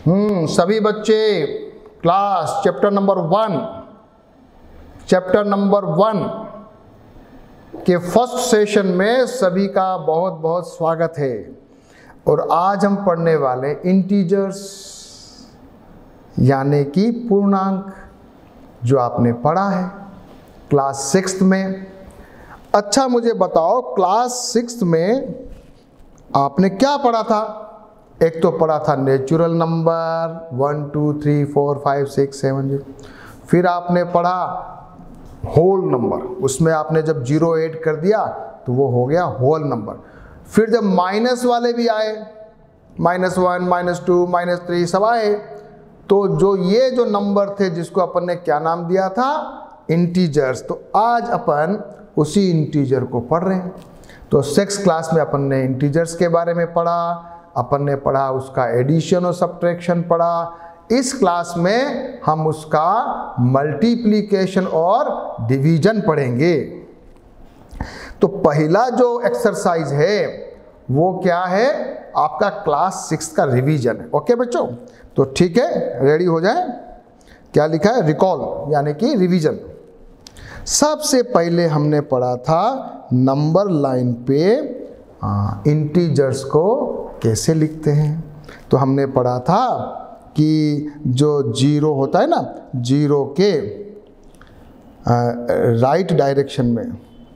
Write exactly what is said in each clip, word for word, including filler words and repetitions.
हम्म सभी बच्चे class chapter number one chapter number one के फर्स्ट सेशन में सभी का बहुत बहुत स्वागत है। और आज हम पढ़ने वाले इंटीजर्स यानी कि पूर्णांक, जो आपने पढ़ा है क्लास सिक्स्थ में। अच्छा मुझे बताओ, क्लास सिक्स्थ में आपने क्या पढ़ा था? एक तो पढ़ा था natural number one two three four five six seven zero, फिर आपने पढ़ा होल नंबर, उसमें आपने जब जीरो ऐड कर दिया तो वो हो गया होल नंबर। फिर जब माइनस वाले भी आए, minus one minus two minus three सब आए, तो जो ये जो नंबर थे जिसको अपन ने क्या नाम दिया था? इंटीजर्स। तो आज अपन उसी इंटीजर को पढ़ रहे हैं। तो सिक्स क्लास में अपन ने इंटीजर्स के बारे में पढ़ा, अपन ने पढ़ा उसका एडिशन और सब्ट्रैक्शन पढ़ा। इस क्लास में हम उसका मल्टीप्लिकेशन और डिवीजन पढ़ेंगे। तो पहला जो एक्सरसाइज है वो क्या है? आपका क्लास सिक्स का रिवीजन है। ओके बच्चों, तो ठीक है, रेडी हो जाए। क्या लिखा है? रिकॉल यानी कि रिवीजन। सबसे पहले हमने पढ़ा था नंबर लाइन पे इंटीजर्स को कैसे लिखते हैं। तो हमने पढ़ा था कि जो जीरो होता है ना, जीरो के राइट डायरेक्शन में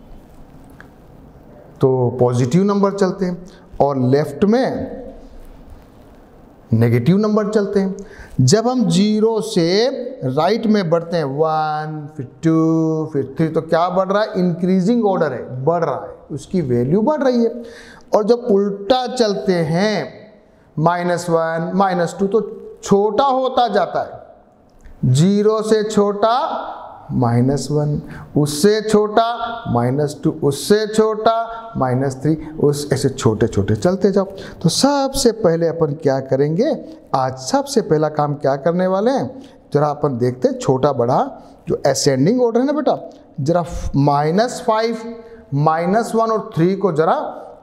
तो पॉजिटिव नंबर चलते हैं और लेफ्ट में नेगेटिव नंबर चलते हैं। जब हम जीरो से राइट में बढ़ते हैं, वन फिर टू फिर थ्री, तो क्या बढ़ रहा है? इंक्रीजिंग ऑर्डर है, बढ़ रहा है, उसकी वैल्यू बढ़ रही है। और जब उल्टा चलते हैं, माइनस वन माइनस टू, तो छोटा होता जाता है। जीरो से छोटा माइनस वन, उससे छोटा माइनस टू, उससे छोटा माइनस थ्री, उस ऐसे छोटे छोटे चलते जाओ। तो सबसे पहले अपन क्या करेंगे आज? सबसे पहला काम क्या करने वाले हैं, जरा अपन देखते हैं छोटा बड़ा जो असेंडिंग ऑर्डर है ना बेटा, जरा माइनस फाइव माइनस वन और थ्री को जरा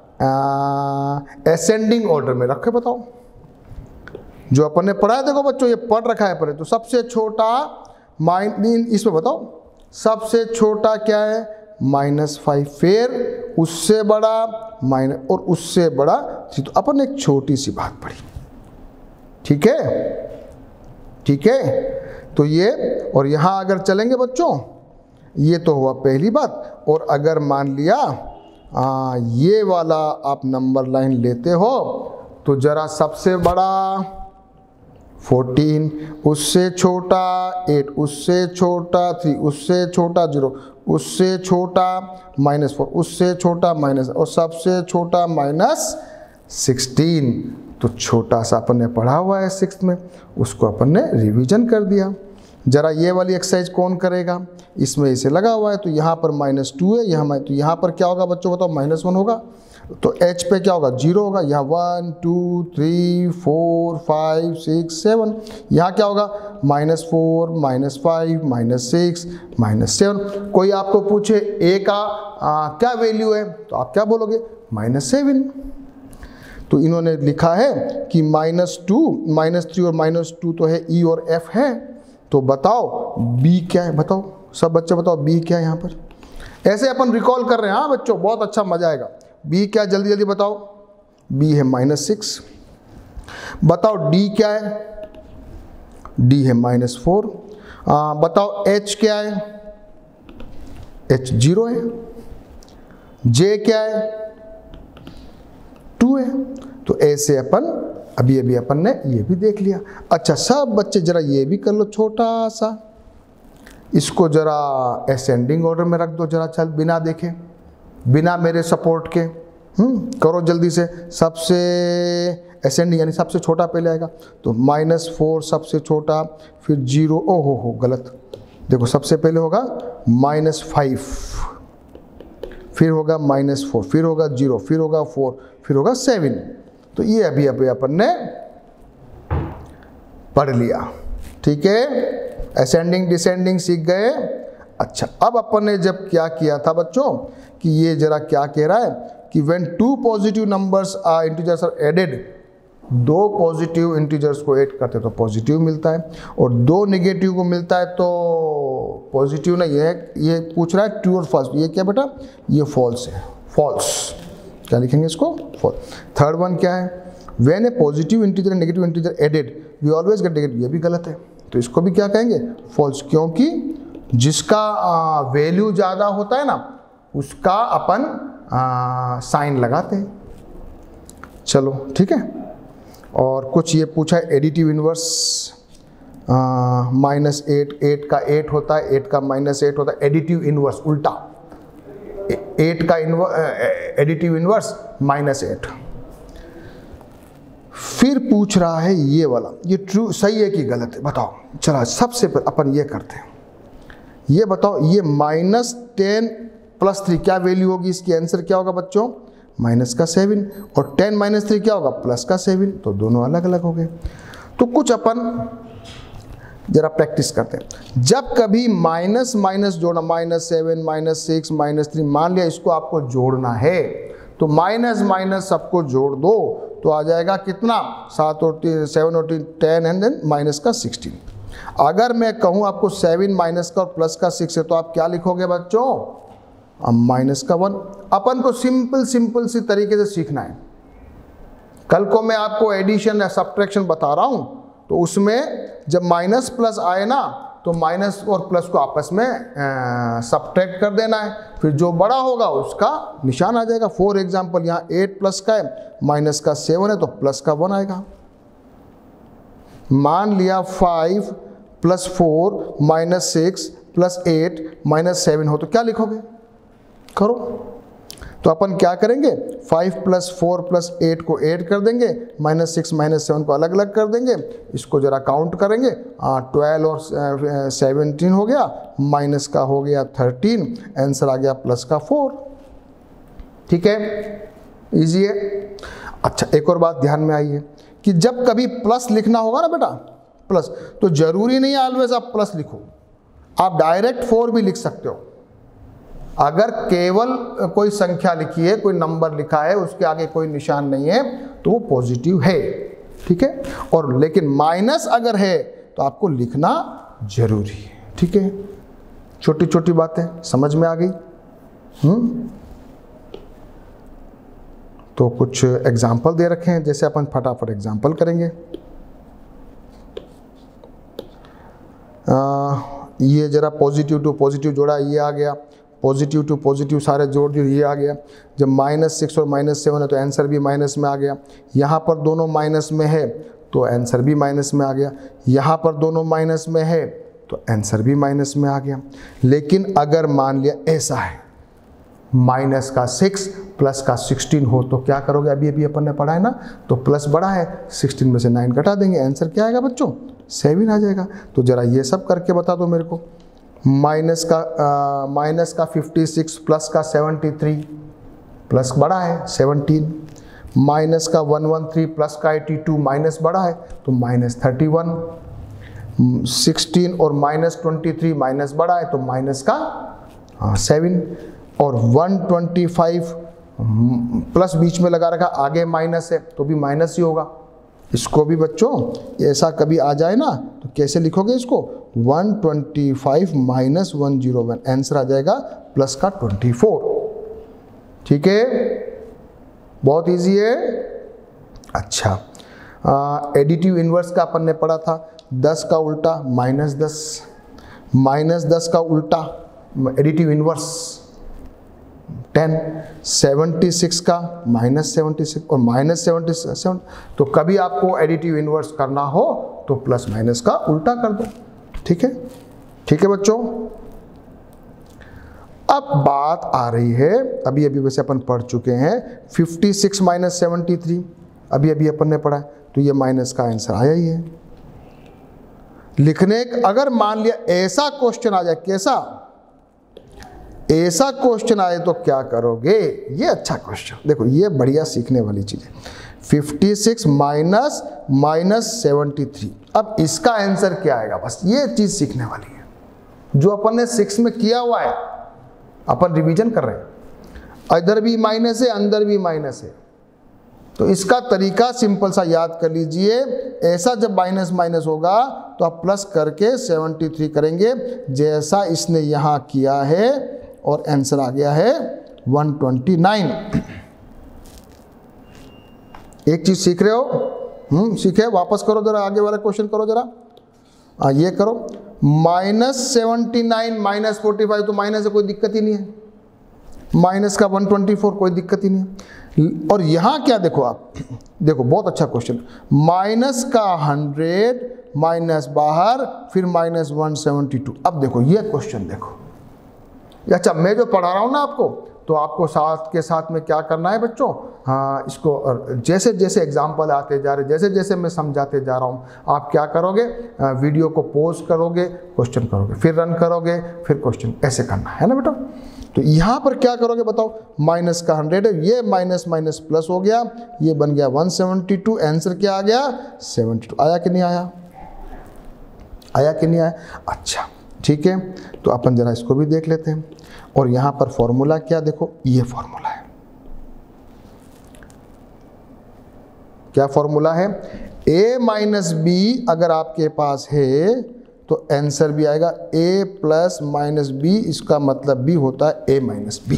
असेंडिंग ऑर्डर में रखे। बताओ जो अपन ने पढ़ा है, देखो बच्चों ये पढ़ रखा है पहले। तो सबसे छोटा माइन इसमें बताओ सबसे छोटा क्या है? माइनस फाइव, फिर उससे बड़ा माइनस और उससे बड़ा थ्री। तो अपन एक छोटी सी बात पढ़ी, ठीक है ठीक है। तो ये और यहाँ अगर चलेंगे बच्चों, ये तो हुआ पहली बात। और अगर मान लिया आ, ये वाला आप नंबर लाइन लेते हो, तो जरा सबसे बड़ा फोर्टीन, उससे छोटा एट, उससे छोटा थ्री, उससे छोटा जीरो, उससे छोटा माइनस फोर, उससे छोटा माइनस, और सबसे छोटा माइनस सिक्सटीन। तो छोटा सा अपन ने पढ़ा हुआ है सिक्स्थ में, उसको अपन ने रिवीजन कर दिया। जरा ये वाली एक्सरसाइज कौन करेगा? इसमें इसे लगा हुआ है, तो यहाँ पर माइनस टू है, यहाँ तो यहाँ पर क्या होगा बच्चों बताओ? माइनस वन होगा। तो एच पे क्या होगा? जीरो होगा। यहाँ one two three four five six seven, यहाँ क्या होगा? Minus four minus five minus six minus seven. कोई आपको पूछे ए का आ, क्या वैल्यू है, तो आप क्या बोलोगे? Minus seven. तो इन्होंने लिखा है कि माइनस टू माइनस थ्री और माइनस टू तो है, ई और एफ है। तो बताओ बी क्या है? बताओ सब बच्चे बताओ बी क्या है यहाँ पर। ऐसे अपन रिकॉल कर रहे हैं। हाँ बच्चों, बहुत अच्छा मजा आएगा। बी क्या? जल्दी जल्दी बताओ। बी है माइनस सिक्स। बताओ डी क्या है? डी है माइनस फोर। बताओ एच क्या है? एच जीरो है। जे क्या है? टू है। तो ऐसे अपन अभी अभी अपन ने ये भी देख लिया। अच्छा सब बच्चे जरा ये भी कर लो छोटा सा, इसको जरा असेंडिंग ऑर्डर में रख दो जरा, चल बिना देखे, बिना मेरे सपोर्ट के। हम्म करो जल्दी से। सबसे असेंडिंग यानी सबसे छोटा पहले आएगा, तो माइनस फोर सबसे छोटा, फिर जीरो, ओ हो हो गलत, देखो सबसे पहले होगा माइनस फाइव, फिर होगा माइनस फोर, फिर होगा जीरो, फिर होगा फोर, फिर होगा सेवन। तो ये अभी अभी अपन ने पढ़ लिया, ठीक है। असेंडिंग डिसेंडिंग सीख गए। अच्छा अब अपन ने जब क्या किया था बच्चों कि ये जरा क्या कह रहा है कि when two positive numbers are integers are added दो पॉजिटिव इंटीजर्स को ऐड करते तो पॉजिटिव मिलता है, और दो नेगेटिव को मिलता है तो पॉजिटिव नहीं है। ये पूछ रहा है ट्रू और फॉल्स, ये क्या बेटा, ये फॉल्स है, फॉल्स। क्या लिखेंगे इसको, फॉल्स। थर्ड वन क्या है, when a positive integer and negative integer added we always get negative, ये भी गलत है, तो इसको भी क्या कहेंगे, फॉल्स, क्योंकि जिसका वैल्यू ज़्यादा होता है ना उसका अपन साइन लगाते हैं। चलो ठीक है। और कुछ ये पूछा है additive inverse, minus eight, eight का एट होता है, एट का माइनस एट होता है, एडिटिव इनवर्स उल्टा, एट का एडिटिव इनवर्स माइनस एट। फिर पूछ रहा है ये वाला, ये ट्रू सही है कि गलत है बताओ। चला सबसे पर अपन ये करते हैं, ये बताओ, ये माइनस टेन प्लस थ्री क्या वैल्यू होगी, इसकी आंसर क्या होगा बच्चों, माइनस का सेवन, और टेन माइनस थ्री क्या होगा, प्लस का सेवन, तो दोनों अलग अलग हो गए। तो कुछ अपन जरा प्रैक्टिस करते हैं। जब कभी माइनस माइनस जोड़ना, minus seven, minus six, minus three, मान लिया इसको आपको जोड़ना है, तो माइनस माइनस सबको जोड़ दो तो आ जाएगा कितना, सात और तीन, सेवन और तीन, टेन, एंड देन माइनस का सिक्सटीन। अगर मैं कहूँ आपको सेवन माइनस का और प्लस का सिक्स है, तो आप क्या लिखोगे बच्चों, अब माइनस का वन। अपन को सिंपल सिंपल सी तरीके से सीखना है। कल को मैं आपको एडिशन या सब्ट्रैक्शन बता रहा हूँ, तो उसमें जब माइनस प्लस आए ना, तो माइनस और प्लस को आपस में सब्ट्रैक्ट कर देना है, फिर जो बड़ा होगा उसका निशान आ जाएगा। फॉर एग्जाम्पल यहाँ एट प्लस का है, माइनस का सेवन है, तो प्लस का वन आएगा। मान लिया five plus four minus six plus eight minus seven हो, तो क्या लिखोगे, करो। तो अपन क्या करेंगे, five plus four plus eight को ऐड कर देंगे, माइनस सिक्स माइनस सेवन को अलग अलग कर देंगे, इसको जरा काउंट करेंगे, ट्वेल्व और सेवनटीन हो गया, माइनस का हो गया थर्टीन, आंसर आ गया प्लस का फोर। ठीक है, इजी है। अच्छा एक और बात ध्यान में आई है कि जब कभी प्लस लिखना होगा ना बेटा, प्लस, तो जरूरी नहीं है ऑलवेज आप प्लस लिखो, आप डायरेक्ट फोर भी लिख सकते हो। अगर केवल कोई संख्या लिखी है, कोई नंबर लिखा है, उसके आगे कोई निशान नहीं है, तो वो पॉजिटिव है। ठीक है, और लेकिन माइनस अगर है तो आपको लिखना जरूरी है। ठीक है, छोटी छोटी बातें समझ में आ गई। हम्म तो कुछ एग्जाम्पल दे रखे हैं, जैसे अपन फटाफट एग्जाम्पल करेंगे। आ, ये जरा पॉजिटिव टू पॉजिटिव जोड़ा, ये आ गया, पॉजिटिव टू पॉजिटिव सारे जोड़ दिए, ये आ गया। जब माइनस सिक्स और माइनस सेवन है तो आंसर भी माइनस में आ गया। यहाँ पर दोनों माइनस में है तो आंसर भी माइनस में आ गया। यहाँ पर दोनों माइनस में है तो आंसर भी माइनस में आ गया। लेकिन अगर मान लिया ऐसा है, माइनस का सिक्स प्लस का सिक्सटीन हो, तो क्या करोगे, अभी अभी अपन ने पढ़ा है ना, तो प्लस बड़ा है, सिक्सटीन में से नाइन घटा देंगे, आंसर क्या आएगा बच्चों, सेवन आ जाएगा। तो जरा ये सब करके बता दो मेरे को। माइनस का माइनस का फिफ्टी सिक्स प्लस का सेवेंटी थ्री, प्लस बड़ा है सेवनटीन। माइनस का वन वन थ्री प्लस का एटी टू, माइनस बड़ा है तो माइनस थर्टी वन। सिक्सटीन और माइनस ट्वेंटी थ्री, माइनस बड़ा है तो माइनस का सेवन। और वन ट्वेंटी फाइव प्लस बीच में लगा रखा, आगे माइनस है तो भी माइनस ही होगा। इसको भी बच्चों ऐसा कभी आ जाए ना तो कैसे लिखोगे इसको, one twenty five minus one zero one, answer आ जाएगा प्लस का ट्वेंटी फोर। ठीक है, बहुत इजी है। अच्छा, एडिटिव इनवर्स का अपन ने पढ़ा था, दस का उल्टा माइनस दस, माइनस दस का उल्टा additive inverse ten, seventy six का माइनस सेवेंटी सिक्स और माइनस सेवेंटी सेवन। तो कभी आपको एडिटिव इनवर्स करना हो तो प्लस माइनस का उल्टा कर दो। ठीक है, ठीक है बच्चों। अब बात आ रही है, अभी अभी वैसे अपन पढ़ चुके हैं, fifty six minus seventy three, अभी अभी अपन ने पढ़ा है, तो ये माइनस का आंसर आया ही है। लिखने, अगर मान लिया ऐसा क्वेश्चन आ जाए, कैसा, ऐसा क्वेश्चन आए तो क्या करोगे, ये अच्छा क्वेश्चन देखो, ये बढ़िया सीखने वाली चीज है। Fifty six minus minus seventy three, अब इसका आंसर क्या आएगा, बस ये चीज सीखने वाली है। जो अपन ने सिक्स में किया हुआ है, अपन रिवीजन कर रहे हैं, इधर भी माइनस है, अंदर भी माइनस है, तो इसका तरीका सिंपल सा याद कर लीजिए, ऐसा जब माइनस माइनस होगा तो आप प्लस करके तिहत्तर करेंगे जैसा इसने यहाँ किया है, और आंसर आ गया है एक सौ उनतीस। एक चीज सीख रहे हो, हम्म सीखे, वापस करो जरा, आगे वाला क्वेश्चन करो जरा। आ, ये करो, minus seventy nine minus forty five, तो माइनस से कोई दिक्कत ही नहीं है, माइनस का वन ट्वेंटी फोर कोई दिक्कत ही नहीं है। और यहाँ क्या देखो आप, देखो बहुत अच्छा क्वेश्चन, माइनस का हंड्रेड माइनस बाहर, फिर माइनस वन सेवेंटी टू। अब देखो ये क्वेश्चन देखो, अच्छा मैं जो पढ़ा रहा हूँ ना आपको, तो आपको साथ के साथ में क्या करना है बच्चों, हाँ इसको जैसे जैसे एग्जाम्पल आते जा रहे, जैसे जैसे मैं समझाते जा रहा हूँ, आप क्या करोगे, वीडियो को पॉज करोगे, क्वेश्चन करोगे, फिर रन करोगे, फिर क्वेश्चन, ऐसे करना है ना बेटा। तो यहाँ पर क्या करोगे बताओ, माइनस का हंड्रेड है, ये माइनस माइनस प्लस हो गया, ये बन गया वन सेवेंटी टू, आंसर क्या आ गया सेवेंटी टू। आया कि नहीं आया, आया कि नहीं आया? अच्छा ठीक है, तो अपन जरा इसको भी देख लेते हैं। और यहाँ पर फॉर्मूला क्या, देखो ये फॉर्मूला है, क्या फॉर्मूला है, a माइनस बी अगर आपके पास है तो आंसर भी आएगा a प्लस माइनस बी, इसका मतलब b होता है a माइनस बी।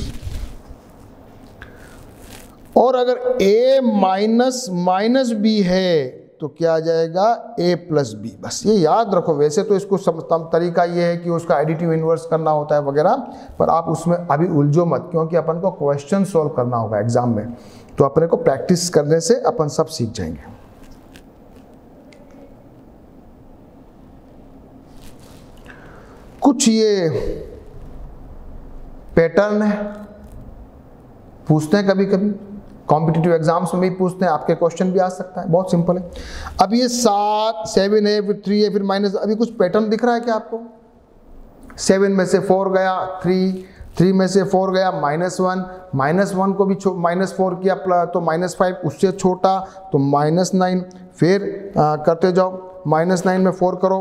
और अगर a माइनस माइनस बी है तो क्या आ जाएगा a प्लस बी। बस ये याद रखो, वैसे तो इसको सब तरीका ये है कि उसका एडिटिव इन्वर्स करना होता है वगैरह, पर आप उसमें अभी उलझो मत, क्योंकि अपन को क्वेश्चन सॉल्व करना होगा एग्जाम में, तो अपने को प्रैक्टिस करने से अपन सब सीख जाएंगे। कुछ ये पैटर्न है, पूछते हैं कभी कभी, कॉम्पिटिटिव एग्जाम्स में भी पूछते हैं, आपके क्वेश्चन भी आ सकता है, बहुत सिंपल है। अब ये सात, सेवन है, फिर थ्री है, फिर माइनस, अभी कुछ पैटर्न दिख रहा है क्या आपको? सेवन में से फोर गया, थ्री, थ्री में से फोर गया, माइनस वन, माइनस वन को भी माइनस फोर किया तो माइनस फाइव, उससे छोटा तो माइनस नाइन, फिर आ, करते जाओ, माइनस नाइन में फोर करो,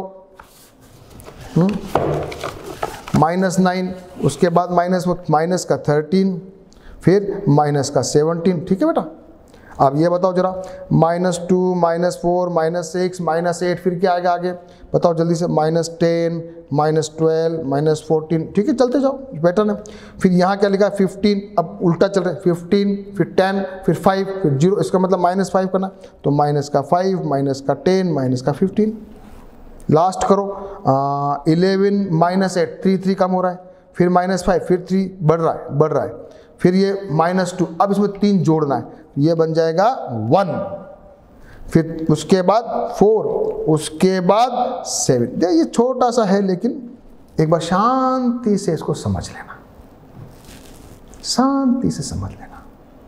माइनस नाइन, उसके बाद माइनस माइनस का थर्टीन, फिर माइनस का सेवनटीन। ठीक है बेटा, अब ये बताओ जरा, minus two, minus four, minus six, minus eight, फिर क्या आएगा आगे बताओ जल्दी से, minus ten, minus twelve, minus fourteen. ठीक है, चलते जाओ, पैटर्न है। फिर यहाँ क्या लिखा है, फिफ्टीन, अब उल्टा चल रहा है, फिफ्टीन, फिर टेन, फिर फाइव, फिर जीरो, इसका मतलब माइनस फाइव करना, तो माइनस का फाइव, माइनस का टेन, माइनस का फिफ्टीन, लास्ट करो, eleven, minus eight, three three कम हो रहा है, फिर माइनस फाइव, फिर थ्री बढ़ रहा है बढ़ रहा है, फिर ये माइनस टू, अब इसमें तीन जोड़ना है, ये बन जाएगा वन, फिर उसके बाद फोर, उसके बाद सेवन। ये छोटा सा है, लेकिन एक बार शांति से इसको समझ लेना, शांति से समझ लेना।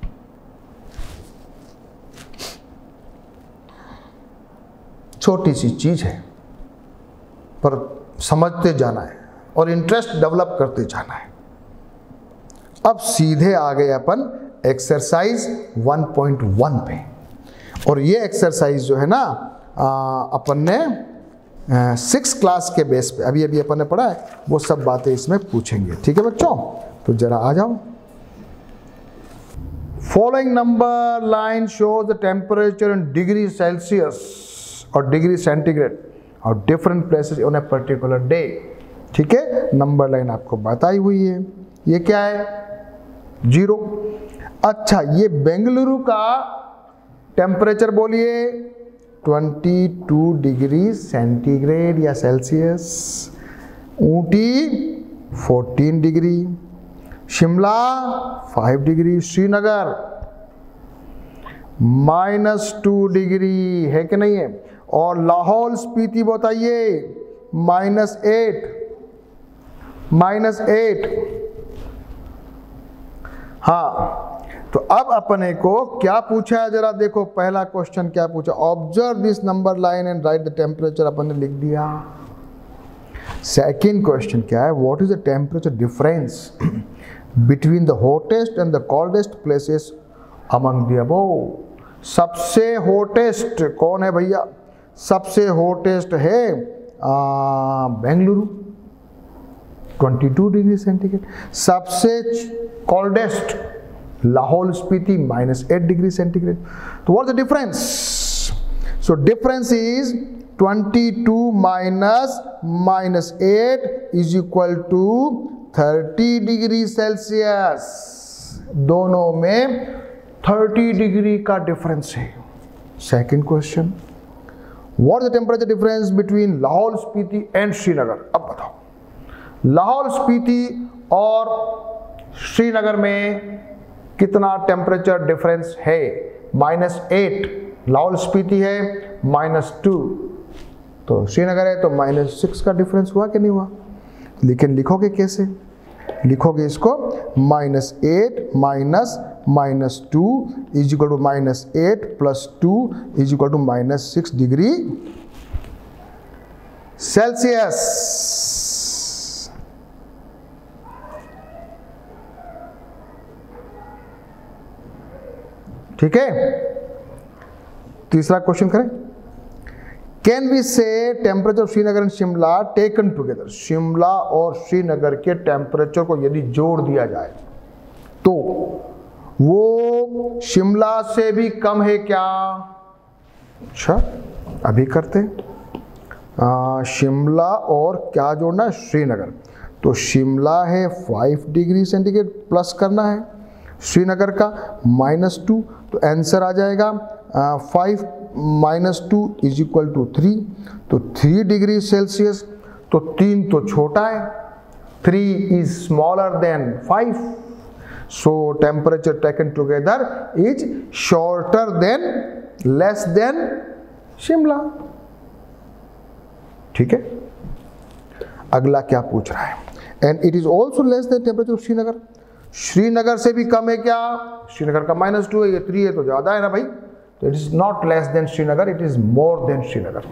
छोटी सी चीज है, पर समझते जाना है और इंटरेस्ट डेवलप करते जाना है। अब सीधे आ गए अपन एक्सरसाइज वन पॉइंट वन पे, और ये एक्सरसाइज जो है ना आ, अपन ने सिक्स क्लास के बेस पे अभी अभी अपन ने पढ़ा है, वो सब बातें इसमें पूछेंगे। ठीक है बच्चों, तो जरा आ जाओ। Following number line shows the temperature in degree Celsius और डिग्री सेंटीग्रेड और different places on a particular day. ठीक है, नंबर लाइन आपको बताई हुई है, ये क्या है, जीरो। अच्छा, ये बेंगलुरु का टेम्परेचर बोलिए बाईस डिग्री सेंटीग्रेड या सेल्सियस, ऊटी चौदह डिग्री, शिमला पाँच degree, Srinagar minus two degree है कि नहीं है, और लाहौल स्पीति बताइए माइनस एट माइनस एट। हाँ, तो अब अपने को क्या पूछा है जरा देखो, पहला क्वेश्चन क्या पूछा, observe this number line and write the temperature, अपन ने लिख दिया। सेकंड क्वेश्चन क्या है, what is the temperature difference between the hottest and the coldest places among the above. सबसे हॉटेस्ट कौन है भैया, सबसे हॉटेस्ट है बेंगलुरु बाईस डिग्री सेंटीग्रेड, सबसे coldest Lahaul Spiti minus eight degree centigrade. तो what the difference? So difference is twenty two minus minus eight is equal to thirty degree Celsius. दोनों में थर्टी डिग्री का डिफरेंस है. Second question, what is the temperature difference between Lahaul Spiti and Srinagar? अब बताओ, लाहौल स्पीति और श्रीनगर में कितना टेम्परेचर डिफरेंस है? माइनस एट लाहौल स्पीति है, माइनस टू तो श्रीनगर है, तो माइनस सिक्स का डिफरेंस हुआ कि नहीं हुआ? लेकिन लिखोगे कैसे? लिखोगे इसको minus eight minus minus two is equal to minus eight plus two is equal to minus six degree Celsius. ठीक है. तीसरा क्वेश्चन करें. Can we say temperature of Srinagar and Shimla taken together? Shimla और श्रीनगर के टेम्परेचर को यदि जोड़ दिया जाए तो वो शिमला से भी कम है क्या? अच्छा, अभी करते आ, शिमला और क्या जोड़ना है? श्रीनगर. तो शिमला है फाइव डिग्री सेंटीग्रेड प्लस करना है, श्रीनगर का माइनस टू. तो आंसर आ जाएगा five minus two is equal to three. तो थ्री डिग्री सेल्सियस. तो तीन तो छोटा है, three is smaller than five. So temperature taken together is shorter than less than Shimla. ठीक है. अगला क्या पूछ रहा है? And it is also less than temperature of Srinagar. Srinagar से भी कम है क्या? श्रीनगर का माइनस टू है, ये थ्री है, तो ज्यादा है ना भाई. तो it is not less than Srinagar, it is more than Srinagar.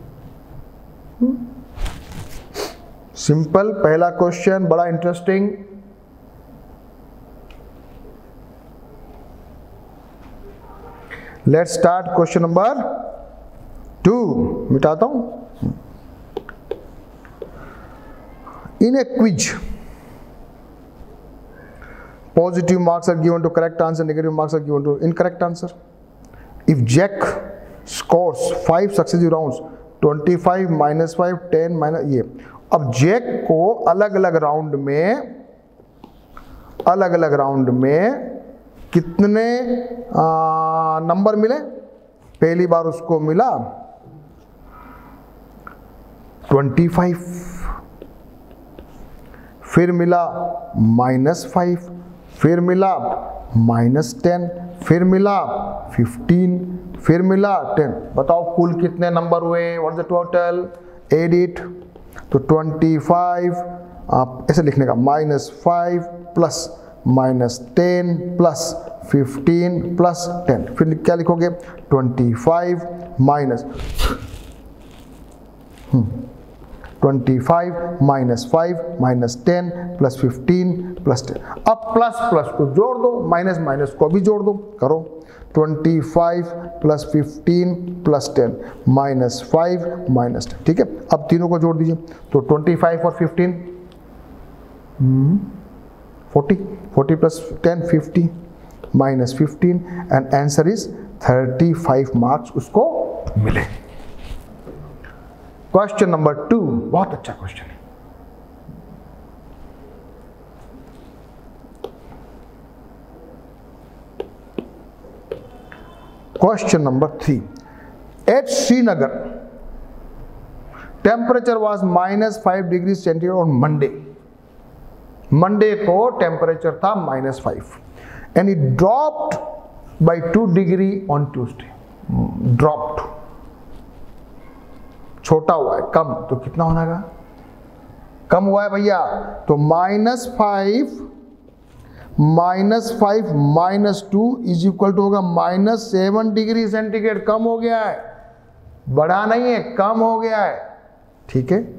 Simple. पहला क्वेश्चन बड़ा interesting. Let's start question number two. मिटाता हूं. In a quiz, positive marks are given to correct answer, negative marks are given to incorrect answer. If Jack scores five successive rounds, twenty-five minus five, ten minus ये. अब Jack को अलग अलग round में अलग अलग राउंड में कितने नंबर मिले? पहली बार उसको मिला पच्चीस, फिर मिला माइनस फाइव, फिर मिला माइनस टेन, फिर मिला फिफ्टीन, फिर मिला टेन. बताओ कुल कितने नंबर हुए? What is the total? Add it. तो पच्चीस आप ऐसे लिखने का, minus five plus minus ten plus fifteen plus ten. फिर क्या लिखोगे? पच्चीस माइनस पच्चीस minus five minus ten plus fifteen plus ten. अब प्लस प्लस को जोड़ दो, माइनस माइनस को भी जोड़ दो. करो. पच्चीस plus fifteen plus ten minus five minus ten. ठीक है. अब तीनों को जोड़ दीजिए. तो पच्चीस और fifteen forty, forty plus ten fifty minus fifteen and answer is thirty five marks उसको मिले. क्वेश्चन नंबर टू बहुत अच्छा क्वेश्चन है. Question number three. At Srinagar temperature was minus five degree centigrade on Monday. Monday को temperature था minus five and it dropped by two degree on Tuesday. Dropped, छोटा हुआ है, कम. तो कितना होना का? कम हुआ है भैया. तो minus five minus five minus two is equal to होगा माइनस सेवन डिग्री सेंटीग्रेड. कम हो गया है, बढ़ा नहीं है, कम हो गया है. ठीक है.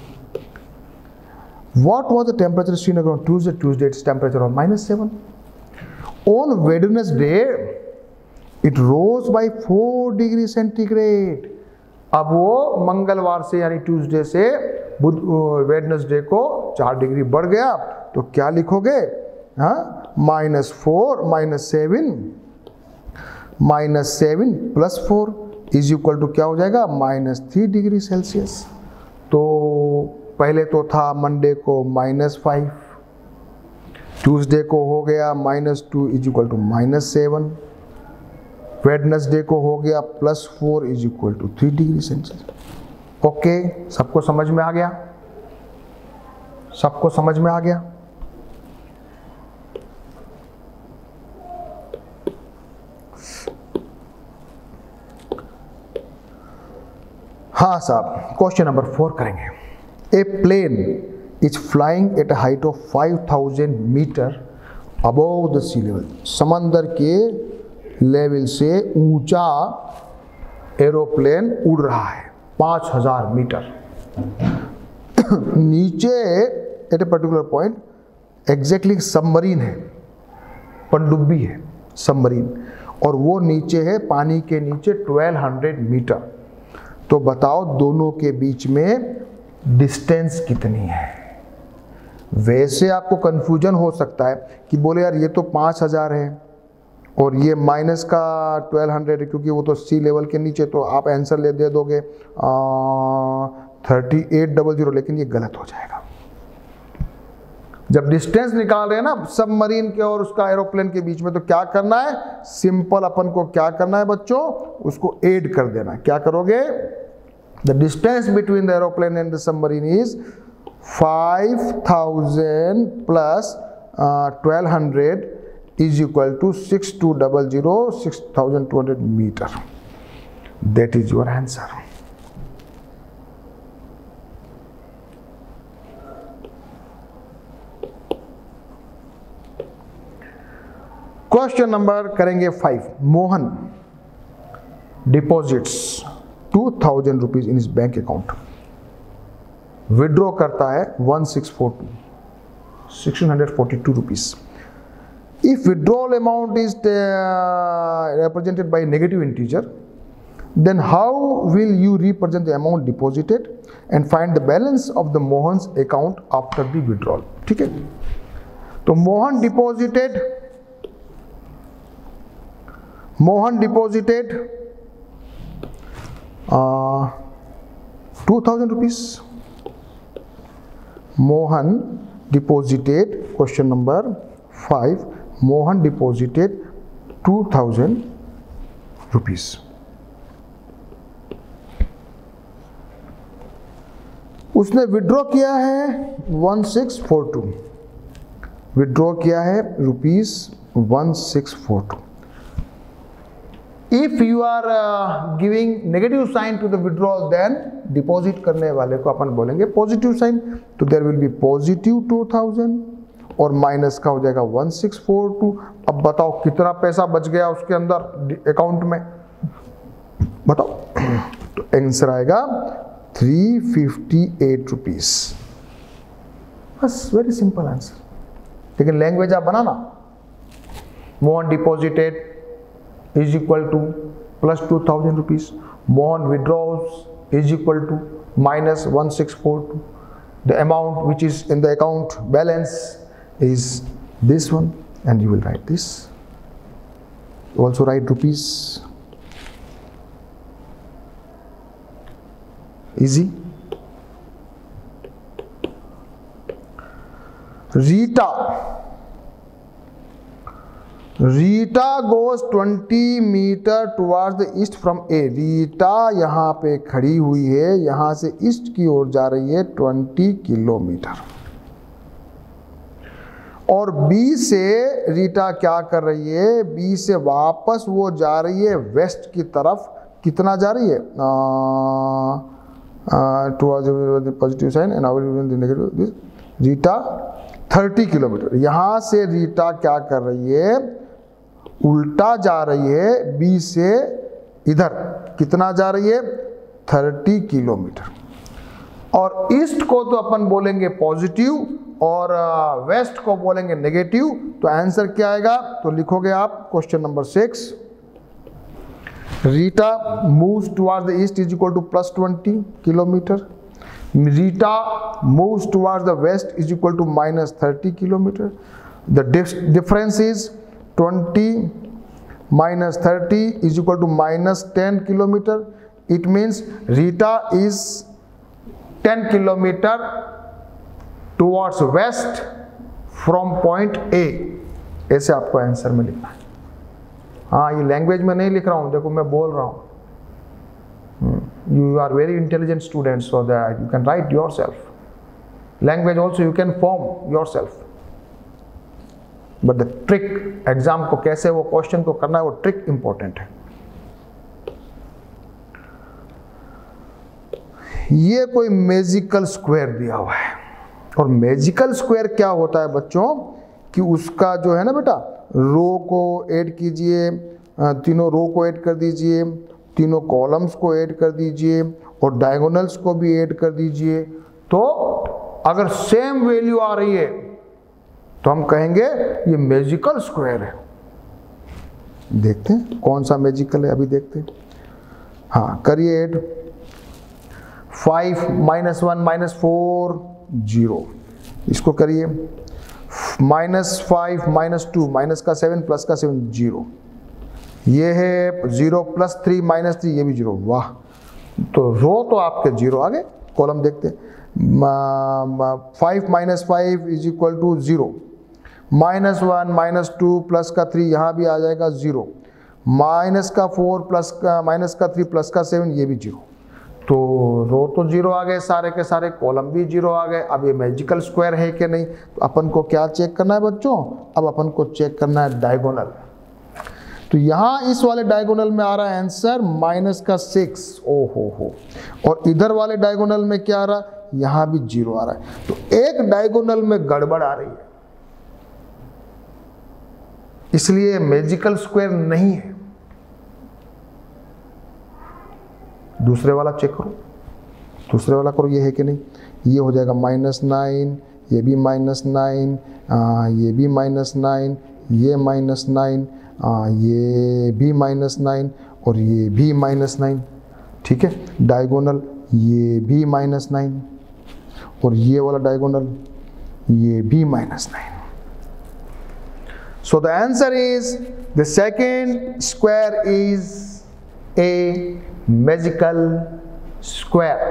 What was the temperature in Srinagar on Tuesday? Tuesday its temperature was minus seven. On Wednesday it rose by four degree centigrade. अब वो मंगलवार से यानी ट्यूसडे से वेडनेसडे को चार डिग्री बढ़ गया. तो क्या लिखोगे? हाँ minus four minus seven minus seven plus four is equal to क्या हो जाएगा माइनस थ्री डिग्री सेल्सियस। तो पहले तो था मंडे को माइनस फाइव, ट्यूसडे को हो गया minus two is equal to minus seven, Wednesday को हो गया plus four is equal to three degree Celsius. Okay, सबको समझ में आ गया? सबको समझ में आ गया? हाँ साहब, क्वेश्चन नंबर फोर करेंगे। A plane is flying at a height of five thousand metre above the sea level. समंदर के लेवल से ऊंचा एरोप्लेन उड़ रहा है पाँच हज़ार मीटर। नीचे at a particular point exactly submarine है, पनडुब्बी है सबमरीन, और वो नीचे है पानी के नीचे ट्वेल्व हंड्रेड मीटर। तो बताओ दोनों के बीच में डिस्टेंस कितनी है? वैसे आपको कंफ्यूजन हो सकता है कि बोले यार ये तो पाँच हज़ार है और ये माइनस का ट्वेल्व हंड्रेड है क्योंकि वो तो सी लेवल के नीचे, तो आप आंसर ले दे दोगे थर्टी एट डबल जीरो, लेकिन ये गलत हो जाएगा। जब डिस्टेंस निकाल रहे हैं ना सबमरीन के और उसका एरोप्लेन के बीच में, तो क्या करना है? सिंपल अपन को क्या करना है बच्चों? उसको ऐड कर देना है। क्या करोगे? The distance between the aeroplane and the submarine is five thousand plus twelve hundred is equal to six two zero zero six thousand two hundred meter. That is your answer. Question number करेंगे five. Mohan deposits two thousand rupees in is bank account, withdraw करता है one six four two sixteen hundred forty two rupees. If withdrawal amount is uh, represented by negative integer, then how will you represent the amount deposited and find the balance of the Mohan's account after the withdrawal? ठीक है, तो Mohan deposited Mohan deposited two thousand rupees. Mohan deposited, question number five, Mohan deposited two thousand rupees. उसने withdraw किया है one six four two, withdraw किया है rupees one six four two. If you are giving negative sign to the withdrawal, then deposit करने वाले को अपन बोलेंगे पॉजिटिव साइन, तो there will be positive two thousand और माइनस का हो जाएगा वन सिक्स फोर टू। अब बताओ कितना पैसा बच गया उसके अंदर अकाउंट में, बताओ। तो आंसर आएगा थ्री फिफ्टी एट रुपीस। बस, वेरी सिंपल आंसर। लेकिन लैंग्वेज आप बनाना, Mohan deposited is equal to plus two thousand rupees, Mohan withdraws is equal to minus one six four two, the amount which is in the account balance is this one, and you will write this. You also write rupees. Easy. Rita. Rita goes twenty meter towards the east from A. Rita यहाँ पे खड़ी हुई है, यहाँ से east की ओर जा रही है ट्वेंटी किलोमीटर, और B से रीटा क्या कर रही है? B से वापस वो जा रही है वेस्ट की तरफ। कितना जा रही है? Positive sign and negative. Rita thirty kilometre. यहाँ से रीटा क्या कर रही है? उल्टा जा रही है B से इधर। कितना जा रही है? Thirty kilometre. और ईस्ट को तो अपन बोलेंगे पॉजिटिव और वेस्ट को बोलेंगे नेगेटिव। तो आंसर क्या आएगा? तो लिखोगे आप question number six, Rita moves towards the east is equal to plus twenty kilometre, Rita moves towards the west is equal to minus thirty kilometre, the difference is twenty minus thirty is equal to minus ten kilometre. It means Rita is ten kilometre towards west from point A. ऐसे आपको answer में लिखना है. हाँ, ये language में नहीं लिख रहा हूँ, देखो मैं बोल रहा हूँ. You are very intelligent students, so that you can write yourself. Language also you can form yourself. But the trick, exam को कैसे वो क्वेश्चन को करना है, वो ट्रिक इंपॉर्टेंट है. ये कोई मैजिकल स्क्वायर दिया हुआ है, और मैजिकल स्क्वायर क्या होता है बच्चों कि उसका जो है ना बेटा, रो को ऐड कीजिए, तीनों रो को ऐड कर दीजिए, तीनों कॉलम्स को ऐड कर दीजिए और डायगोनल्स को भी ऐड कर दीजिए. तो अगर सेम वैल्यू आ रही है तो हम कहेंगे ये मैजिकल स्क्वायर है. देखते हैं कौन सा मैजिकल है, अभी देखते हैं. हाँ, करिए add. Five minus one minus four zero, इसको करिए. Minus five minus two, minus का सेवन प्लस का सेवन जीरो. ये है zero plus three minus three, ये भी जीरो. वाह, तो रो तो आपके जीरो आ गए. कॉलम देखते हैं. Five minus five is equal to zero. Minus one minus two plus का थ्री, यहाँ भी आ जाएगा जीरो. माइनस का फोर प्लस का माइनस का थ्री प्लस का सेवन, ये भी जीरो. तो रो तो जीरो आ गए सारे के सारे, कॉलम भी जीरो आ गए. अब ये मैजिकल स्क्वायर है कि नहीं, तो अपन को क्या चेक करना है बच्चों, अब अपन को चेक करना है डायगोनल. तो यहाँ इस वाले डायगोनल में आ रहा है आंसर माइनस का सिक्स. ओ हो हो. और इधर वाले डायगोनल में क्या आ रहा है, यहाँ भी जीरो आ रहा है. तो एक डायगोनल में गड़बड़ आ रही है, इसलिए मैजिकल स्क्वायर नहीं है. दूसरे वाला चेक करो, दूसरे वाला करो, ये है कि नहीं. ये हो जाएगा माइनस नाइन, ये भी माइनस नाइन, ये भी माइनस नाइन, ये माइनस नाइन, ये भी माइनस नाइन और ये भी माइनस नाइन. ठीक है. डायगोनल ये भी माइनस नाइन और ये वाला डायगोनल ये भी minus nine. So the answer is the second square is a magical square.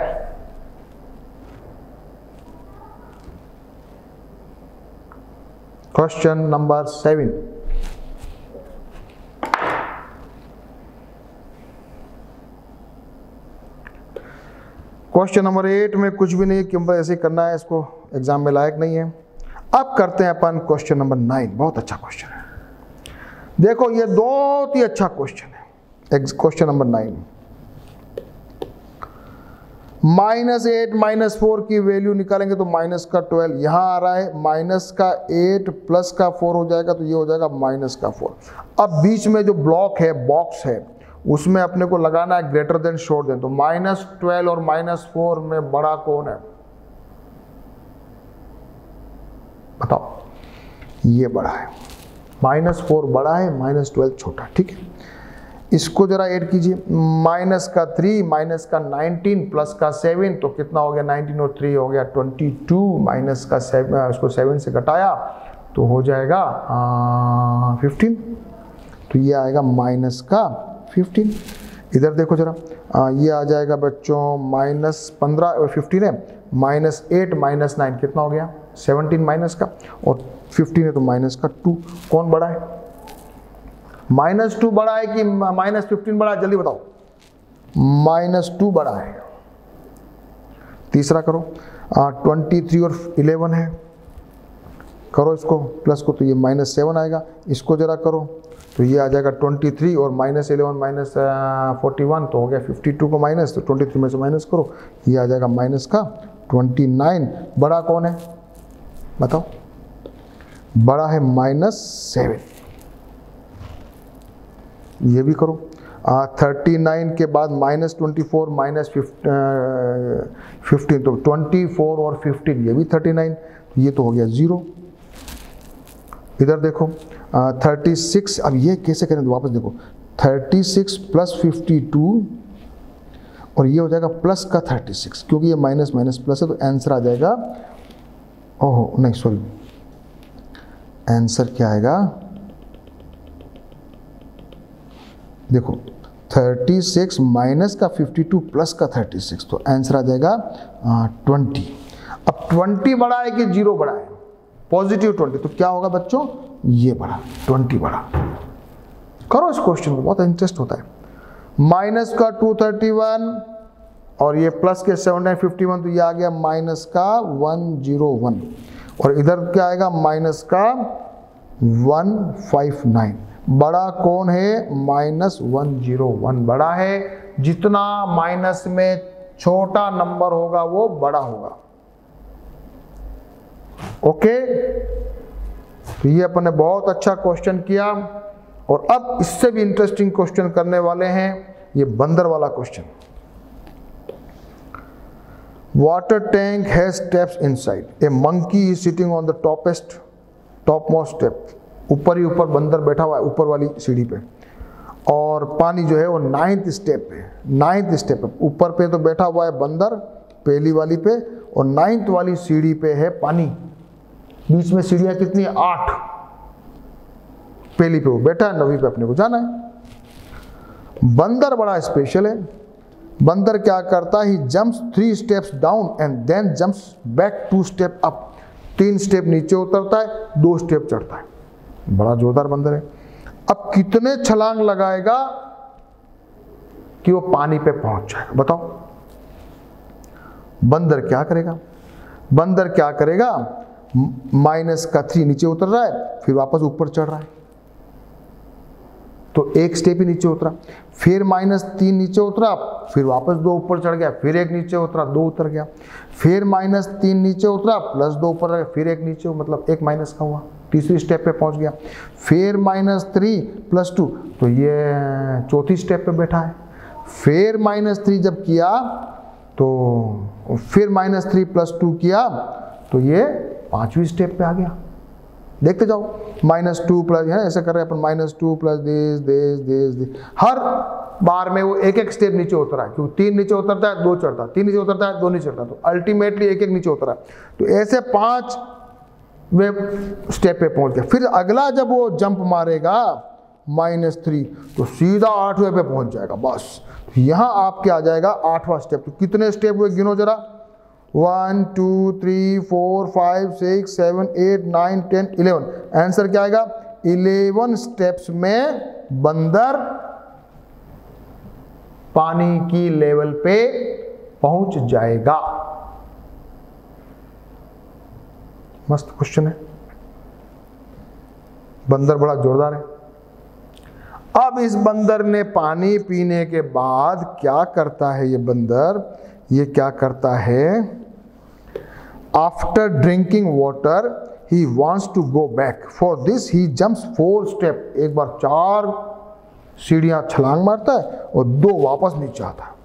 Question number seven. Question number eight में कुछ भी नहीं है, क्यों ऐसे करना है, इसको एग्जाम में लायक नहीं है. अब करते हैं अपन क्वेश्चन नंबर नाइन. बहुत अच्छा क्वेश्चन है. देखो ये बहुत ही अच्छा क्वेश्चन है. Question number nine. Minus eight minus four की वैल्यू निकालेंगे तो माइनस का ट्वेल्व. यहाँ आ रहा है माइनस का एट प्लस का फोर हो जाएगा, तो ये हो जाएगा माइनस का फोर. अब बीच में जो ब्लॉक है, बॉक्स है, उसमें अपने को लगाना है ग्रेटर देन शॉर्ट देन. तो माइनस ट्वेल्व और माइनस फोर में बड़ा कौन है, बताओ. ये बड़ा है, माइनस फोर बड़ा है, माइनस ट्वेल्व छोटा. ठीक है. इसको जरा ऐड कीजिए. माइनस का थ्री माइनस का नाइनटीन प्लस का सेवन, तो कितना हो गया, नाइनटीन और थ्री हो गया ट्वेंटी टू. माइनस का सेवन, उसको सेवन से घटाया तो हो जाएगा फिफ्टीन. तो ये आएगा माइनस का फिफ्टीन. इधर देखो जरा, आ, ये आ जाएगा बच्चों माइनस पंद्रह, फिफ्टीन है, माइनस एट माइनस नाइन कितना हो गया, सेवनटीन माइनस का, और फिफ्टीन है तो माइनस का टू. कौन बड़ा है, माइनस टू बड़ा है कि माइनस फिफ्टीन बड़ा है, जल्दी बताओ. माइनस टू बड़ा है. तीसरा करो. ट्वेंटी थ्री और इलेवन है, करो इसको प्लस को, तो ये माइनस सेवन आएगा. इसको जरा करो तो ये आ जाएगा ट्वेंटी थ्री और minus eleven minus forty one, तो हो गया फिफ्टी टू को माइनस, तो ट्वेंटी थ्री में से माइनस करो, ये आ जाएगा माइनस का ट्वेंटी नाइन. बड़ा कौन है बताओ, बड़ा है माइनस सेवन. ये भी करो. थर्टी नाइन के बाद minus twenty four minus fifteen, तो ट्वेंटी फोर और फिफ्टीन, ये भी थर्टी नाइन, ये तो हो गया ज़ीरो. इधर देखो थर्टी सिक्स. अब ये कैसे करें, तो वापस देखो, thirty six plus fifty two और ये हो जाएगा प्लस का थर्टी सिक्स, क्योंकि ये माइनस माइनस प्लस है, तो आंसर आ जाएगा, ओहो नहीं सॉरी, आंसर क्या आएगा, देखो थर्टी सिक्स माइनस का फिफ्टी टू प्लस का थर्टी सिक्स, तो आंसर आ जाएगा ट्वेंटी। अब ट्वेंटी बड़ा है कि जीरो बड़ा है, पॉजिटिव ट्वेंटी, तो क्या होगा बच्चों, ये बड़ा, ट्वेंटी बड़ा। करो इस क्वेश्चन को, बहुत इंटरेस्ट होता है। माइनस का टू थर्टी वन और ये प्लस के सेवन नाइन फिफ्टी वन, तो ये आ गया माइनस का वन जीरो वन, और इधर क्या आएगा माइनस का वन फाइव नाइन। बड़ा कौन है, माइनस वन जीरो वन बड़ा है। जितना माइनस में छोटा नंबर होगा वो बड़ा होगा। ओके, तो ये अपन ने बहुत अच्छा क्वेश्चन किया, और अब इससे भी इंटरेस्टिंग क्वेश्चन करने वाले हैं, ये बंदर वाला question. Water tank has steps inside, a monkey is sitting on the topest top most step, ऊपर ही ऊपर बंदर बैठा हुआ है ऊपर वाली सीढ़ी पे, और पानी जो है वो नाइन्थ स्टेप पे, नाइन्थ स्टेप पे ऊपर पे तो बैठा हुआ है बंदर पहली वाली पे, और नाइन्थ वाली सीढ़ी पे है पानी। बीच में सीढ़ियां कितनी, आठ। पहली पे वो बैठा है, नवी पे अपने को जाना है। बंदर बड़ा स्पेशल है। बंदर क्या करता है, he jumps three steps down and then jumps back two step up. तीन स्टेप नीचे उतरता है, दो स्टेप चढ़ता है। बड़ा जोरदार बंदर है। अब कितने छलांग लगाएगा कि वो पानी पे पहुंच जाएगा, बताओ। बंदर क्या करेगा, बंदर क्या करेगा, माइनस का थ्री नीचे उतर रहा है, फिर वापस ऊपर चढ़ रहा है, तो एक स्टेप ही नीचे उतरा, फिर माइनस तीन नीचे उतरा, फिर वापस दो ऊपर चढ़ गया, फिर एक नीचे उतरा, दो उतर गया, फिर माइनस तीन नीचे उतरा, प्लस दो ऊपर गया, फिर एक नीचे, मतलब एक माइनस का हुआ, तीसरी स्टेप पे पहुंच गया, फिर माइनस थ्री प्लस टू, तो ये चौथी स्टेप पे बैठा है। फिर माइनस थ्री जब किया तो फिर माइनस थ्री प्लस टू किया तो ये पांचवी स्टेप पे आ गया। देखते जाओ, माइनस टू प्लस है, ऐसे कर रहे हैं अपन, minus two plus this this this this, हर बार में वो एक एक स्टेप नीचे उतरा है, क्योंकि तीन नीचे उतरता है, दो चढ़ता है, तीन नीचे उतरता है, दो नीचे चढ़ता है, तो अल्टीमेटली एक एक नीचे उतरा। तो ऐसे पांच वे स्टेप पे पहुंच गया। फिर अगला जब वो जंप मारेगा माइनस थ्री, तो सीधा आठवें पे पहुंच जाएगा। बस यहां आपके आ जाएगा आठवां स्टेप। तो कितने स्टेप हुए गिनो जरा, one two three four five six seven eight nine ten eleven. Answer क्या आएगा, इलेवन स्टेप्स में बंदर पानी की लेवल पे पहुंच जाएगा। मस्त क्वेश्चन है, बंदर बड़ा जोरदार है। अब इस बंदर ने पानी पीने के बाद क्या करता है, ये बंदर ये क्या करता है, after drinking water he wants to go back, for this he jumps four step. एक बार चार सीढ़ियां छलांग मारता है और दो वापस नीचे आता है।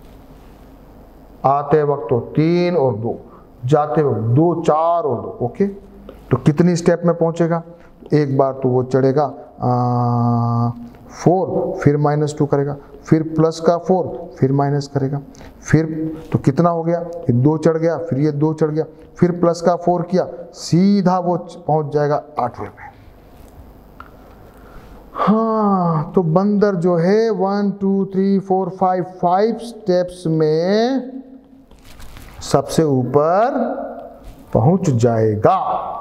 आते वक्त तो तीन और दो, जाते वक्त दो चार और दो। ओके, तो कितनी स्टेप में पहुंचेगा, एक बार तो वो चढ़ेगा आ, फोर, फिर माइनस टू करेगा, फिर प्लस का फोर, फिर माइनस करेगा, फिर तो कितना हो गया, ये दो चढ़ गया, फिर ये दो चढ़ गया, फिर प्लस का फोर किया, सीधा वो पहुंच जाएगा आठवें पे। हाँ, तो बंदर जो है one two three four five five steps में सबसे ऊपर पहुंच जाएगा।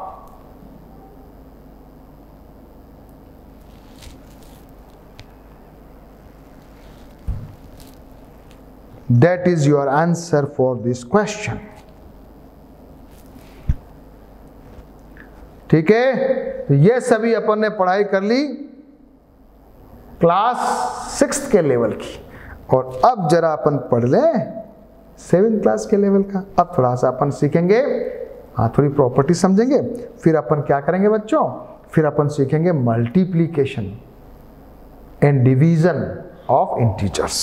That is your answer for this question. ठीक है, तो ये सभी अपन ने पढ़ाई कर ली क्लास सिक्स के लेवल की, और अब जरा अपन पढ़ ले सेवन क्लास के लेवल का। अब थोड़ा सा अपन सीखेंगे, हाँ थोड़ी प्रॉपर्टी समझेंगे, फिर अपन क्या करेंगे बच्चों, फिर अपन सीखेंगे multiplication and division of integers.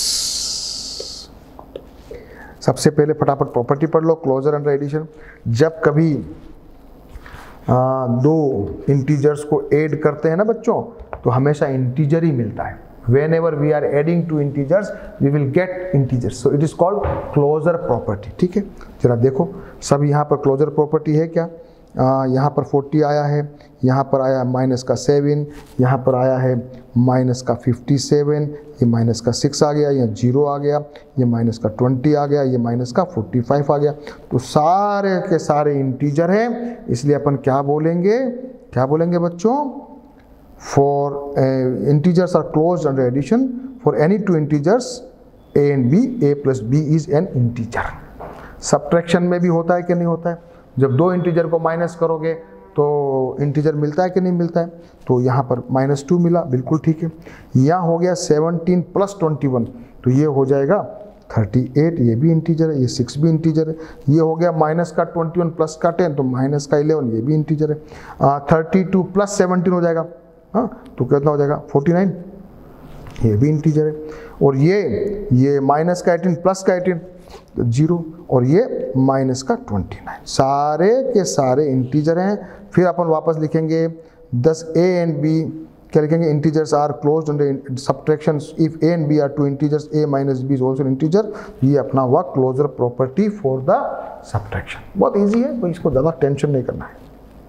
सबसे पहले फटाफट प्रॉपर्टी पढ़ लो, क्लोजर अंडर एडिशन। जब कभी आ, दो इंटीजर्स को ऐड करते हैं ना बच्चों, तो हमेशा इंटीजर ही मिलता है। Whenever we are adding two integers we will get integers, so it is called closure property. ठीक है, जरा देखो सब यहाँ पर क्लोजर प्रॉपर्टी है क्या, यहाँ पर फोर्टी आया है, यहाँ पर आया माइनस का सेवन, यहाँ पर आया है माइनस का फिफ्टी सेवन, ये माइनस का सिक्स आ गया, ये जीरो आ गया, ये माइनस का ट्वेंटी आ गया, ये माइनस का फोर्टी फाइव आ गया। तो सारे के सारे इंटीजर हैं, इसलिए अपन क्या बोलेंगे, क्या बोलेंगे बच्चों, for integers are closed under addition for any two integers A and B, A plus B is an integer. Subtraction में भी होता है कि नहीं होता है, जब दो इंटीजर को माइनस करोगे तो इंटीजर मिलता है कि नहीं मिलता है, तो यहाँ पर माइनस टू मिला, बिल्कुल ठीक है। यहाँ हो गया सेवनटीन प्लस ट्वेंटी वन, तो ये हो जाएगा थर्टी एट, ये भी इंटीजर है, ये सिक्स भी इंटीजर है। ये हो गया माइनस का ट्वेंटी वन प्लस का टेन, तो माइनस का इलेवन, ये भी इंटीजर है। थर्टी टू प्लस सेवनटीन हो जाएगा, हाँ तो कितना हो जाएगा फोर्टी नाइन, ये भी इंटीजर है। और ये ये माइनस का एटीन प्लस का एटीन तो जीरो, और ये माइनस का ट्वेंटी नाइन, सारे के सारे इंटीजर हैं। फिर अपन वापस लिखेंगे दस ए एंड बी, क्या लिखेंगे, integers are closed under subtraction if A and B are two integers, A minus B is also integer. ये अपना हुआ closure property for the subtraction. बहुत इजी है, तो इसको ज़्यादा टेंशन नहीं करना है।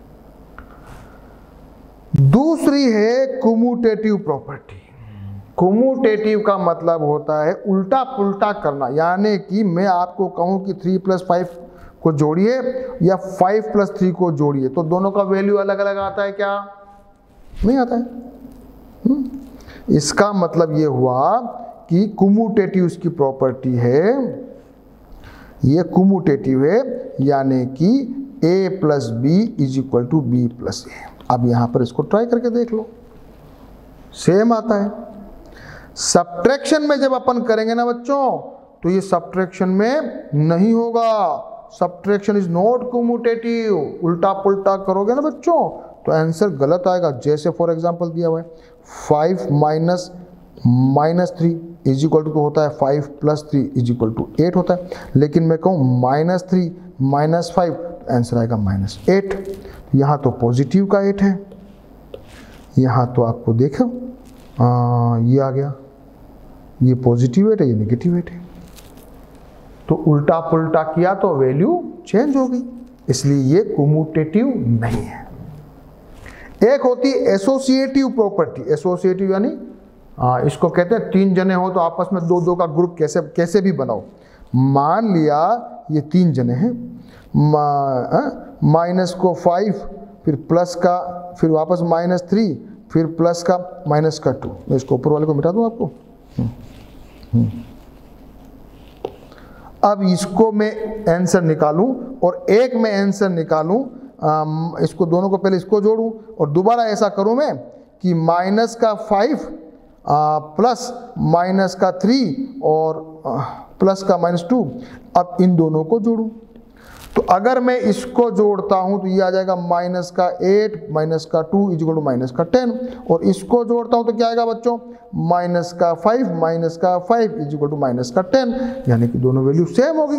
दूसरी है कम्यूटेटिव प्रॉपर्टी। कम्यूटेटिव का मतलब होता है उल्टा पुल्टा करना, यानी कि मैं आपको कहूं कि थ्री प्लस फाइव को जोड़िए या फाइव प्लस थ्री को जोड़िए, तो दोनों का वैल्यू अलग अलग आता है क्या, नहीं आता है। हुँ? इसका मतलब ये हुआ कि कम्यूटेटिव इसकी प्रॉपर्टी है, ये कम्यूटेटिव है, यानी कि a plus B is equal to B plus A. अब यहां पर इसको ट्राई करके देख लो, सेम आता है। सब्ट्रैक्शन में जब अपन करेंगे ना बच्चों, तो ये सब्ट्रैक्शन में नहीं होगा, सब्ट्रैक्शन इज नॉट कम्यूटेटिव। उल्टा पुल्टा करोगे ना बच्चों तो आंसर गलत आएगा। जैसे फॉर एग्जांपल दिया हुआ है five minus minus three is equal to तो होता है five plus three is equal to eight होता है, लेकिन मैं कहूँ minus three minus five, answer आएगा माइनस एट। यहाँ तो पॉजिटिव का एट है, यहाँ तो आपको देखो आ, ये आ गया, ये पॉजिटिव एट है, ये नेगेटिव एट है। तो उल्टा पुल्टा किया तो वैल्यू चेंज हो गई, इसलिए ये कम्यूटेटिव नहीं है। एक होती है एसोसिएटिव प्रॉपर्टी। एसोसिएटिव यानी आ, इसको कहते हैं तीन जने हो तो आपस में दो दो का ग्रुप कैसे कैसे भी बनाओ। मान लिया ये तीन जने हैं, मा, माइनस को फाइव, फिर प्लस का, फिर वापस माइनस थ्री, फिर प्लस का, माइनस का टू। मैं इसको ऊपर वाले को मिटा दूं आपको। हुँ, हुँ। अब इसको मैं आंसर निकालूं और एक में आंसर निकालूं, इसको दोनों को पहले इसको जोड़ूं और दोबारा ऐसा करूं मैं कि माइनस का फाइव प्लस माइनस का थ्री और आ, प्लस का माइनस टू, अब इन दोनों को जोड़ूं। तो अगर मैं इसको जोड़ता हूं तो ये आ जाएगा माइनस का एट माइनस का two is equal to minus का टेन, और इसको जोड़ता हूं तो क्या आएगा बच्चों, माइनस का फाइव माइनस का five is equal to minus का टेन, यानी कि दोनों वैल्यू सेम होगी।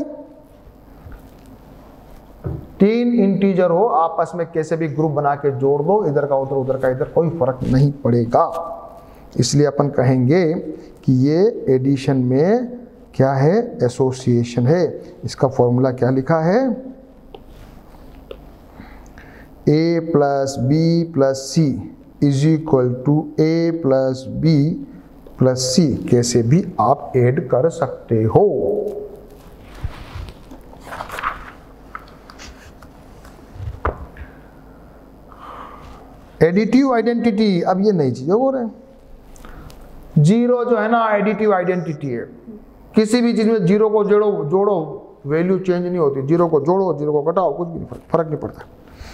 तीन इंटीजर हो आपस में कैसे भी ग्रुप बना के जोड़ दो, इधर का उधर उधर का इधर, कोई फर्क नहीं पड़ेगा। इसलिए अपन कहेंगे कि ये एडिशन में क्या है, एसोसिएशन है। इसका फॉर्मूला क्या लिखा है, A plus B plus C is equal to A plus B plus C. कैसे भी आप ऐड कर सकते हो। एडिटिव आइडेंटिटी, अब ये नई चीज हो रहा है। जीरो जो है ना एडिटिव आइडेंटिटी है, किसी भी चीज में जीरो को जोड़ो जोड़ो वैल्यू चेंज नहीं होती, जीरो को जोड़ो जीरो को घटाओ कुछ भी नहीं, फर्क नहीं पड़ता।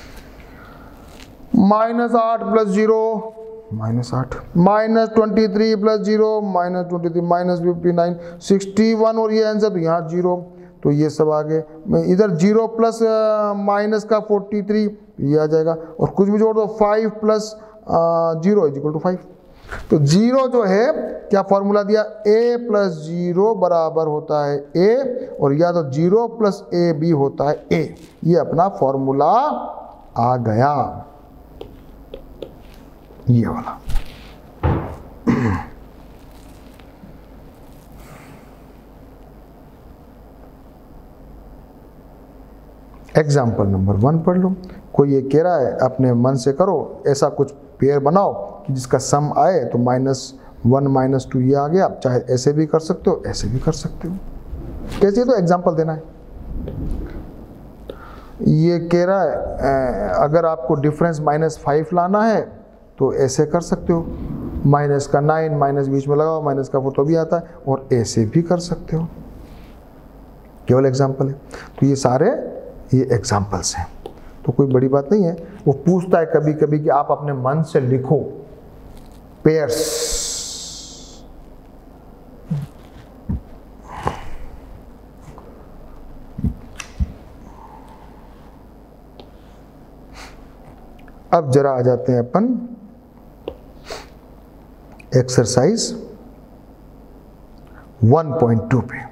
माइनस आठ प्लस जीरो माइनस आठ, minus twenty three plus zero minus twenty three, minus fifty nine, sixty one, और ये आंसर तो यहाँ जीरो, तो ये सब आगे इधर जीरो प्लस माइनस का फोर्टी थ्री, ये आ जाएगा, और कुछ भी जोड़ दो five plus zero is equal to five. तो जीरो जो है क्या फॉर्मूला दिया, ए प्लस जीरो बराबर होता है ए, और या तो जीरो प्लस ए बी होता है ए। ये अपना फॉर्मूला आ गया, ये वाला। एग्जाम्पल नंबर वन पढ़ लो। कोई ये कह रहा है अपने मन से करो, ऐसा कुछ पेयर बनाओ कि जिसका सम आए तो माइनस वन माइनस टू ये आ गया। आप चाहे ऐसे भी कर सकते हो, ऐसे भी कर सकते हो, कैसे तो एग्जाम्पल देना है। ये कह रहा है अगर आपको डिफरेंस माइनस फाइव लाना है तो ऐसे कर सकते हो, माइनस का नाइन माइनस बीच में लगाओ, माइनस का फोर तो भी आता है, और ऐसे भी कर सकते हो, केवल एग्जाम्पल है। तो ये सारे ये एग्जाम्पल्स हैं, तो कोई बड़ी बात नहीं है। वो पूछता है कभी कभी कि आप अपने मन से लिखो पेयर्स। अब जरा आ जाते हैं अपन एक्सरसाइज वन पॉइंट टू पे।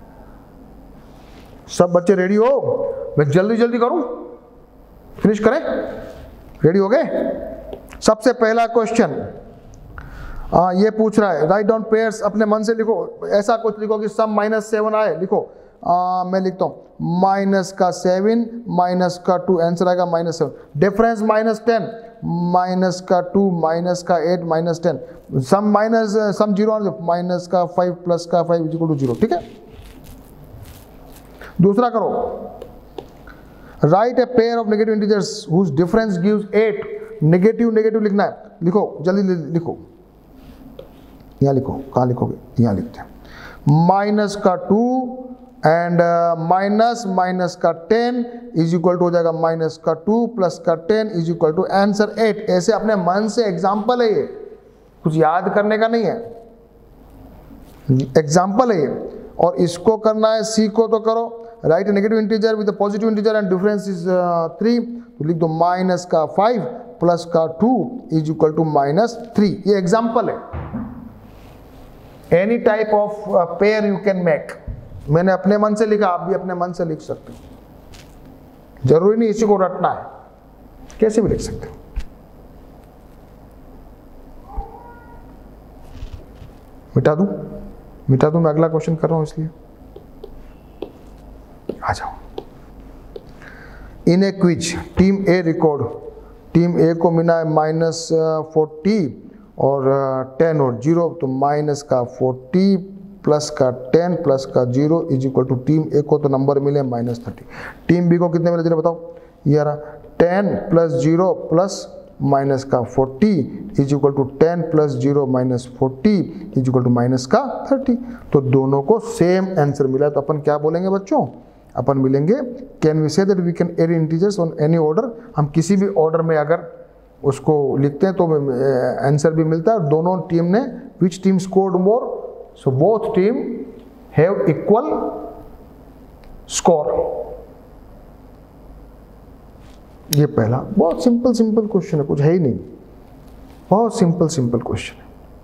सब बच्चे रेडी हो? मैं जल्दी जल्दी करूं, फिनिश करें? रेडी हो गए? सबसे पहला क्वेश्चन आ, ये पूछ रहा है राइट डाउन पेयर्स, अपने मन से लिखो। ऐसा कुछ लिखो कि सम माइनस सेवन आए, लिखो। आ, मैं लिखता हूं माइनस का सेवन माइनस का टू, आंसर आएगा minus seven. Difference minus ten, minus का टू माइनस का eight minus ten, sum minus sum zero, minus का फाइव प्लस का फाइव इक्वल टू जीरो। ठीक है, दूसरा करो write a pair of negative integers whose difference gives eight. Negative negative लिखना है, लिखो जल्दी लिखो। यहां लिखो, कहां लिखोगे? यहां लिखते हैं माइनस का टू एंड माइनस माइनस का टेन इज इक्वल टू हो जाएगा माइनस का टू प्लस का ten is equal to answer eight. ऐसे अपने मन से एग्जाम्पल है, ये कुछ याद करने का नहीं है, एग्जाम्पल है ये। और इसको करना है, सी को तो करो write negative integer with positive integer and difference is three, तो लिख दो माइनस का फाइव प्लस का two is equal to minus three. ये एग्जाम्पल है, any type of pair you can make. मैंने अपने मन से लिखा, आप भी अपने मन से लिख सकते हो, जरूरी नहीं इसी को रटना है, कैसे भी लिख सकते हो। मिटा दूं मिटा दूं मैं अगला क्वेश्चन कर रहा हूं इसलिए। आ जाओ। In a quiz team A record, team A को मिला है माइनस फोर्टी और टेन और जीरो, तो माइनस का फोर्टी प्लस का टेन प्लस का zero is equal to team A को तो नंबर मिले माइनस थर्टी। टीम बी को कितने मिले जरा बताओ? ये रहा ten plus zero plus minus का forty is equal to ten plus zero minus forty is equal to minus का थर्टी। तो दोनों को सेम आंसर मिला, तो अपन क्या बोलेंगे बच्चों? अपन मिलेंगे can we say that we can add integers on any order. हम किसी भी ऑर्डर में अगर उसको लिखते हैं तो आंसर भी मिलता है। और दोनों टीम ने which team scored more, so both team have equal score. ये पहला बहुत सिंपल सिंपल क्वेश्चन है, कुछ है ही नहीं, बहुत सिंपल सिंपल क्वेश्चन है।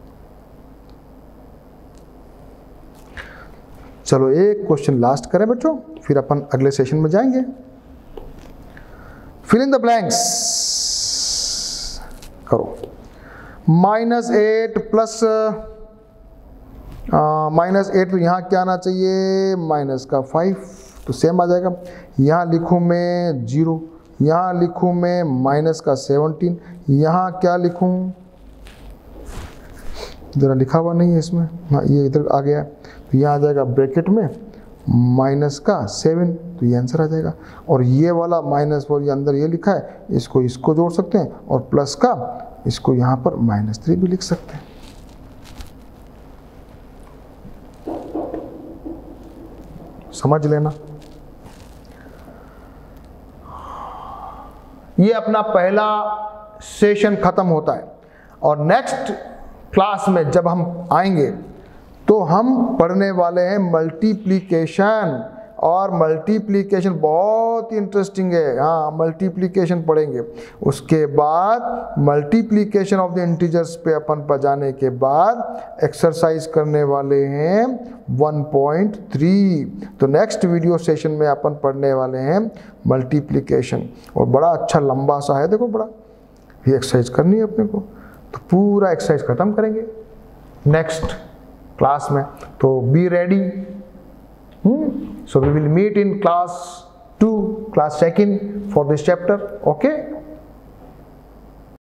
चलो एक क्वेश्चन लास्ट करें बच्चों, फिर अपन अगले सेशन में जाएंगे। फिल इन द ब्लैंक्स करो। Minus eight plus minus eight, तो यहाँ क्या आना चाहिए? माइनस का फाइव, तो सेम आ जाएगा। यहाँ लिखूँ मैं जीरो, यहाँ लिखूँ मैं माइनस का सेवनटीन, यहाँ क्या लिखूँ? जरा लिखा हुआ नहीं है इसमें, हाँ ये इधर आ गया, तो यहाँ आ जाएगा ब्रैकेट में माइनस का सेवन, तो ये आंसर आ जाएगा। और ये वाला माइनस फोर, ये अंदर ये लिखा है, इसको इसको जोड़ सकते हैं, और प्लस का इसको यहाँ पर माइनस थ्री भी लिख सकते हैं। समझ लेना। ये अपना पहला सेशन खत्म होता है, और नेक्स्ट क्लास में जब हम आएंगे तो हम पढ़ने वाले हैं मल्टीप्लिकेशन। और मल्टीप्लिकेशन बहुत ही इंटरेस्टिंग है, हाँ मल्टीप्लिकेशन पढ़ेंगे। उसके बाद मल्टीप्लिकेशन ऑफ द इंटीजर्स पे अपन पर जाने के बाद एक्सरसाइज करने वाले हैं वन पॉइंट थ्री। तो नेक्स्ट वीडियो सेशन में अपन पढ़ने वाले हैं मल्टीप्लिकेशन, और बड़ा अच्छा लंबा सा है, देखो बड़ा ये एक्सरसाइज करनी है अपने को। तो पूरा एक्सरसाइज खत्म करेंगे नेक्स्ट क्लास में, तो be ready. So we will meet in class two, class second for this chapter. Okay.